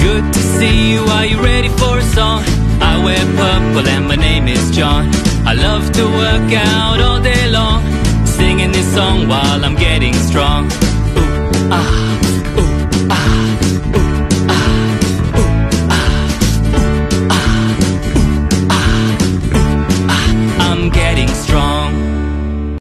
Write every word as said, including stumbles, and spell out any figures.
Good to see you, are you ready for a song? I wear purple and my name is John. I love to work out all day long, singing this song while I'm getting strong.